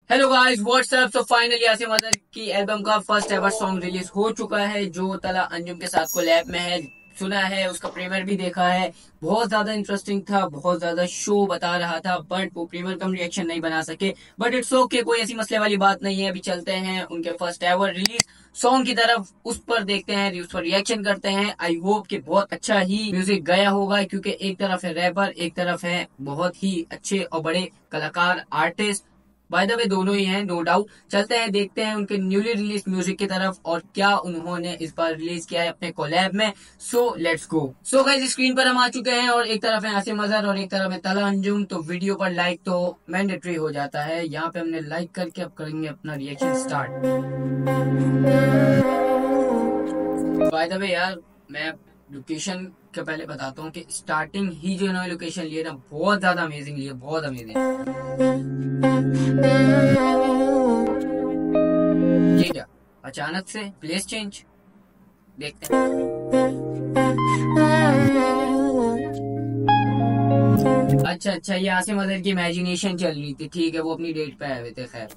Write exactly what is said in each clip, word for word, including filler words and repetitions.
Hello guys what's up. So finally Asim Azhar की album का first ever song release हो चुका है जो तलहा अंजुम के साथ कोलैब में है। सुना है, उसका प्रीमियर भी देखा है, बहुत ज्यादा इंटरेस्टिंग था, बहुत ज्यादा शो बता रहा था, बट वो प्रीमियर का हम रिएक्शन नहीं बना सके। बट इट्स ओके, कोई ऐसी मसले वाली बात नहीं है। अभी चलते हैं उनके फर्स्ट एवर रिलीज सॉन्ग की तरफ, उस पर देखते हैं, उस पर रिएक्शन करते हैं। आई होप कि बहुत अच्छा ही म्यूजिक गया होगा, क्योंकि एक तरफ है रैपर, एक तरफ है बहुत ही अच्छे और बड़े कलाकार, आर्टिस्ट। बाय द वे दोनों ही हैं, नो डाउट। चलते हैं, देखते हैं उनके न्यूली रिलीज म्यूजिक की तरफ और क्या उन्होंने इस बार रिलीज किया है अपने कोलैब में। So let's go. So guys screen पर हम आ चुके हैं और एक तरफ है आसिम अजहर और एक तरफ है तलहा अंजुम। तो वीडियो पर लाइक तो मैंडेटरी हो जाता है। यहाँ पे हमने लाइक करके अब करेंगे अपना reaction start. By the way यार, मैं लोकेशन के पहले बताता हूँ कि स्टार्टिंग ही जो इन्होंने लोकेशन लिए ना, बहुत ज्यादा अमेजिंग लिए, बहुत अमेजिंग। ये क्या अचानक से प्लेस चेंज, देखते हैं। अच्छा अच्छा, ये आसिम अजहर की इमेजिनेशन चल रही थी, ठीक है, वो अपनी डेट पे आए हुए थे। खैर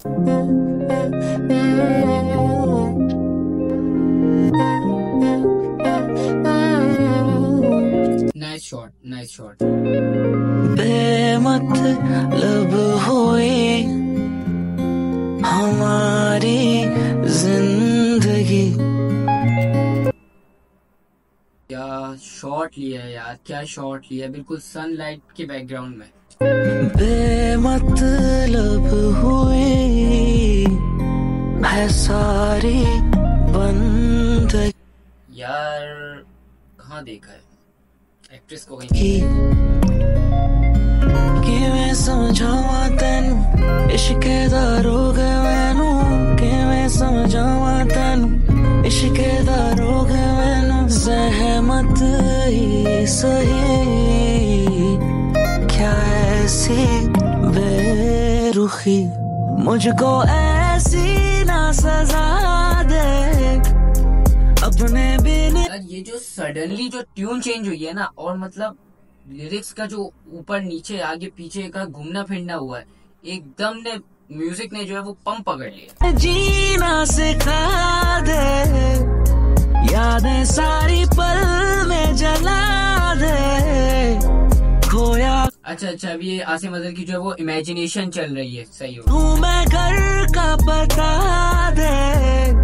नाइस शॉट, नाइस शॉट। बेमतलब हुई हमारी जिंदगी। क्या शॉट लिया है यार, क्या शॉट लिया, बिल्कुल सनलाइट के बैकग्राउंड में। बेमतलब हुई है सारी बंदगी। यार कहाँ देखा है एक्ट्रेस को कहीं। किवें समझावां तैनू इश्के दा रोग मैनू, किवें समझावां तैनू इश्के दा रोग मैनू। ज़हमत ही सही क्या ऐसी बेरुखी, मुझको ऐसी ना सजा दे अपने बिन। ये जो सडनली जो ट्यून चेंज हुई है ना, और मतलब लिरिक्स का जो ऊपर नीचे आगे पीछे का घूमना फिरना हुआ है, एकदम ने म्यूजिक ने जो है वो पंप पकड़ लिया। जीना सिखा दे, यादें सारी पल में जला दे, खोया। अच्छा अच्छा, अभी ये आसिम अजहर की जो है वो इमेजिनेशन चल रही है, सही हो। तू मैं घर का बता दे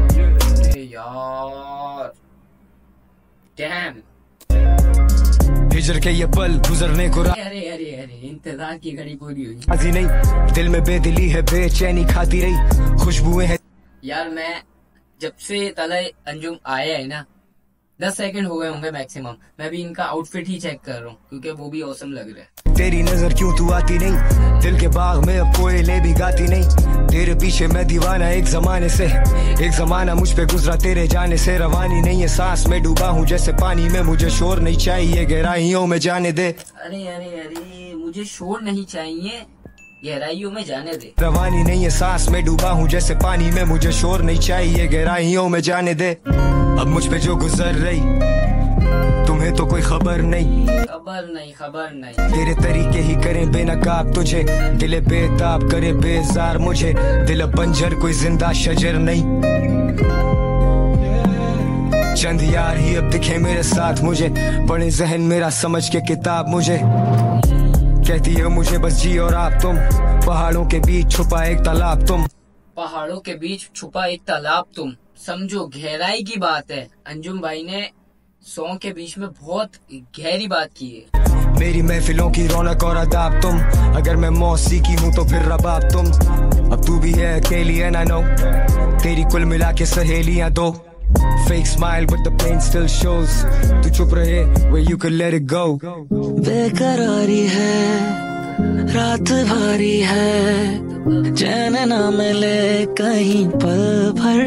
यार, डैम। हिजर के ये पल गुजरने को। अरे अरे अरे, इंतजार की घड़ी पूरी हुई। राजी नहीं, दिल में बेदिली है, बेचैनी खाती रही, खुशबुएं हैं। यार मैं जब से तलहा अंजुम आया है ना, दस सेकंड हो गए होंगे मैक्सिमम, मैं भी इनका आउटफिट ही चेक कर रहा हूँ, क्योंकि वो भी औसम लग रहा है। तेरी नजर क्यों तू आती नहीं, दिल के बाग में अब कोयले भी गाती नहीं। तेरे पीछे मैं दीवाना एक जमाने से, एक जमाना मुझ पे गुजरा तेरे जाने से। रवानी नहीं है सांस में डूबा हूँ जैसे पानी में, मुझे शोर नहीं चाहिए गहराइयों में जाने दे। अरे अरे अरे, मुझे शोर नहीं चाहिए गहराइयों में जाने दे। रवानी नहीं है सांस में डूबा हूँ जैसे पानी में, मुझे शोर नहीं चाहिए गहराइयों में जाने दे। अब मुझ पे जो गुजर रही तुम्हें तो कोई खबर नहीं, खबर नहीं, खबर नहीं। तेरे तरीके ही करें बेनकाब तुझे, दिले बेताब करे बेजार मुझे। दिल बंजर कोई जिंदा शजर नहीं, चंद यार ही अब दिखे मेरे साथ मुझे। पढ़े जहन मेरा समझ के किताब मुझे, कहती है मुझे बस जी और आप तुम। पहाड़ों के बीच छुपा एक तालाब तुम, पहाड़ों के बीच छुपा एक तालाब तुम। समझो गहराई की बात है, अंजुम भाई ने सॉन्ग के बीच में बहुत गहरी बात की है। मेरी महफिलों की रौनक और अदाब तुम, अगर मैं मौसीकी हूँ तो फिर रबाब तुम। अब तू भी है अकेली है ना नो, तेरी कुल मिला के सहेलियां दो। Fake smile but the pain still shows, तू चुप रहे where you could let it go। बेकरारी है रात भारी है, चैन ना मिले कहीं पल भर।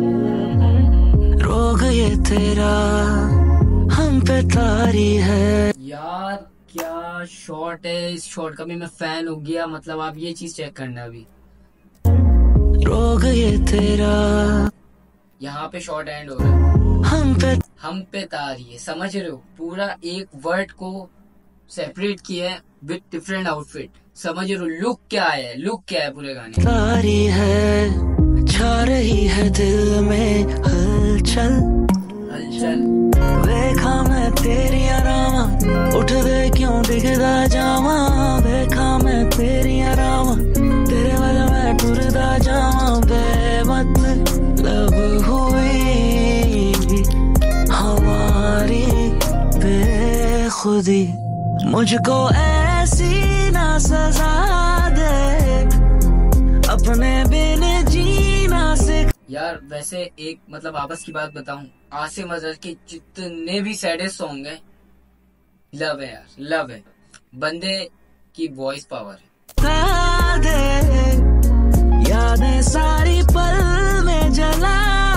रोग ये तेरा हम पे तारी है। यार क्या शॉट है, इस शॉट का भी मैं फैन हो गया। मतलब आप ये चीज चेक करना अभी। रोग ये तेरा, यहाँ पे शॉर्ट एंड हो रहा है, हम पे हम पे तारी है, समझ रहे हो? पूरा एक वर्ड को सेपरेट किया है विद डिफरेंट आउटफिट। समझ रहे हो लुक क्या है, लुक क्या है पूरे गाने। तारी है छा रही है दिल में हलचल हलचल देखा मैं तेरी आरामा उठ दे क्यों दिखदा जावा देखा मैं तेरी आरामा तेरे वाला मैं टुरदा जावा बेमतलब हुई हमारी बेखुदी मुझको ऐसी ना सजा दे अपने बिन जीना से। यार वैसे एक मतलब आपस की बात बताऊं, आसिम अजहर के जितने भी सैडेस्ट सॉन्ग हैं लव है यार, लव है। बंदे की वॉइस पावर है। यादें सारी पल में जला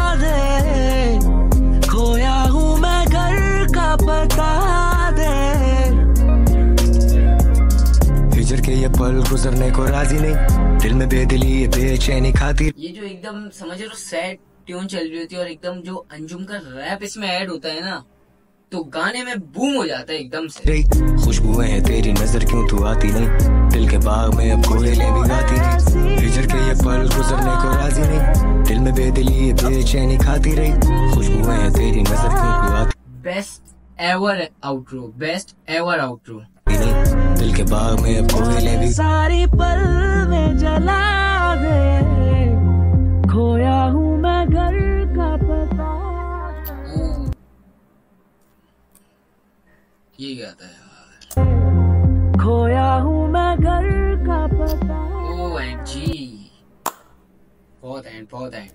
दे खोया हूँ मैं घर का पता दे हिजर के ये पल गुजरने को राजी नहीं दिल में बेदिली ये बेचैनी खाती। ये जो एकदम समझ लो सैड ट्यून चल रही होती है और एकदम जो अंजुम का रैप इसमें ऐड होता है ना तो गाने में बूम हो जाता है एकदम से। खुशबुएं हैं तेरी नजर क्यों तू आती नहीं दिल के बाग में अब कोयलें भी गाती नहीं हिजर के ये पल गुजरने को राजी नहीं दिल में बेदिली ये बेचैनी खाती रही खुशबुएं हैं तेरी नजर क्यों तू आती। Best ever outro, best ever outro. दिल के बाग में अब कोयलें भी सारी पल में जला दे खोया हूँ मैं घर का पता। ये गाता है यार, खोया हूँ मैं घर का पता। ओ एंड जी बहुत एंड बहुत end.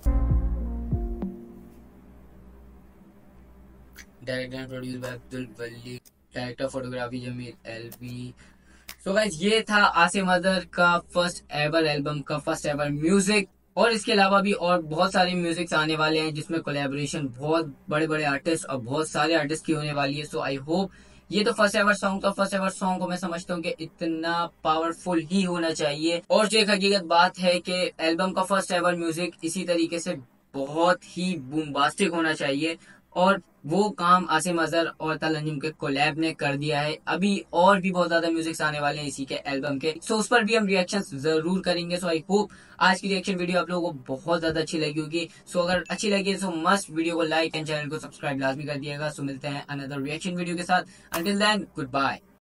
Director and produce by Abdul, Wali, director photography Jamil एलवी। सो गाइस ये था आसिम अजहर का फर्स्ट एवर एल्बम का फर्स्ट एवर म्यूजिक। और इसके अलावा भी और बहुत सारे म्यूजिक्स आने वाले हैं जिसमें कोलैबोरेशन बहुत बड़े बड़े आर्टिस्ट और बहुत सारे आर्टिस्ट की होने वाली है। सो आई होप ये तो फर्स्ट एवर सॉन्ग था। फर्स्ट एवर सॉन्ग को मैं समझता हूँ कि इतना पावरफुल ही होना चाहिए। और जो एक हकीकत बात है कि एल्बम का फर्स्ट एवर म्यूजिक इसी तरीके से बहुत ही बूम्बास्टिक होना चाहिए और वो काम आसिम अजहर और तलहा अंजुम के कोलैब ने कर दिया है। अभी और भी बहुत ज्यादा म्यूजिक आने वाले हैं इसी के एल्बम के, सो उस पर भी हम रिएक्शंस जरूर करेंगे। सो आई होप आज की रिएक्शन वीडियो आप लोगों को बहुत ज्यादा अच्छी लगी होगी। सो अगर अच्छी लगी तो मस्ट वीडियो को लाइक एंड चैनल को सब्सक्राइब लाजमी कर दिएगा। सो मिलते हैं अनदर रिएक्शन वीडियो के साथ। Until then good bye.